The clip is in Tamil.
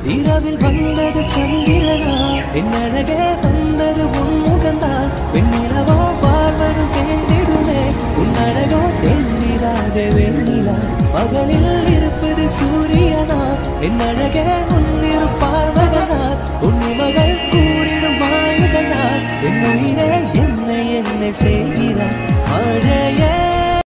இரவில் வந்தது சந்திரனா என் அழகே வந்தது உன் முகந்தா வெண்ணிலவோ பார்வதும் தேர்ந்திடுமே உன் அழகோ தேர்ந்திராதே வெண்ணிலா பகலில் இருப்பது சூரியனா என் அழகே உன் இரு பார்வனா உன் மகள்